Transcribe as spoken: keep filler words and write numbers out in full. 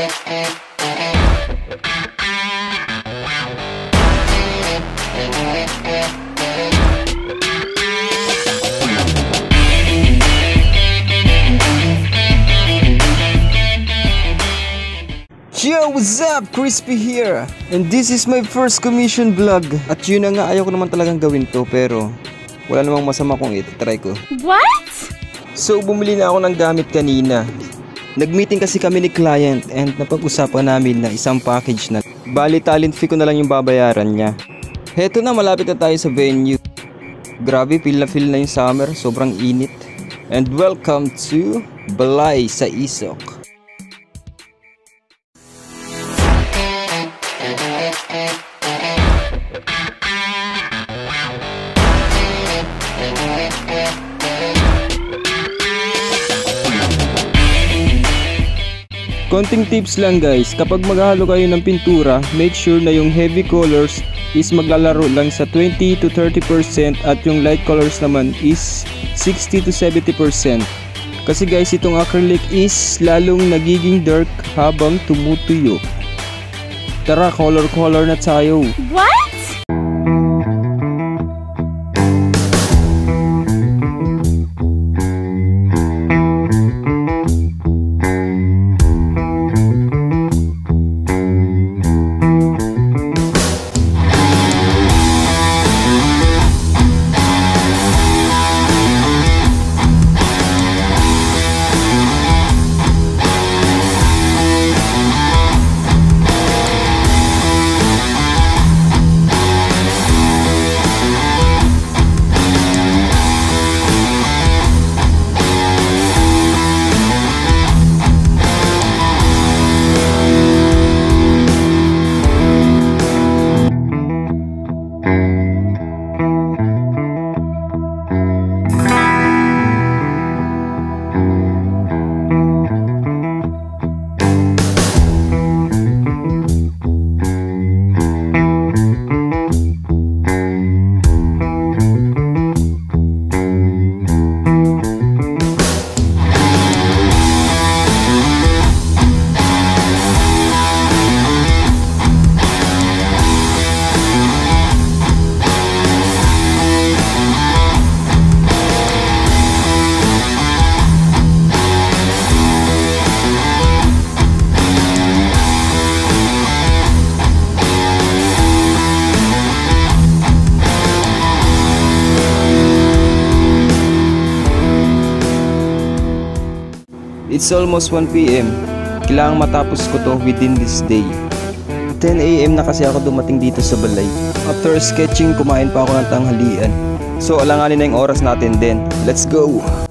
Yo, what's up? Crispy here, and this is my first commission vlog. At yun na nga, ayaw ko naman talagang gawin to, pero wala namang masama kung ito-try ko. What? So bumili na ako ng gamit kanina. Nag-meeting kasi kami ni client and napag-usapan namin na isang package na. Bali, talent fee ko na lang yung babayaran niya. Heto na, malapit na tayo sa venue. Grabe, feel na feel na yung summer, sobrang init. And welcome to Balay sa Isok. Konting tips lang guys, kapag maghahalo kayo ng pintura, make sure na yung heavy colors is maglalaro lang sa twenty to thirty percent at yung light colors naman is sixty to seventy percent. Kasi guys, itong acrylic is lalong nagiging dark habang tumutuyo. Tara, color color na tayo. What? It's almost one P M Kailangang matapos ko to within this day. ten A M na kasi ako dumating dito sa Balay. After sketching, kumain pa ako ng tanghalian. So alanganin na yung oras natin din. Let's go!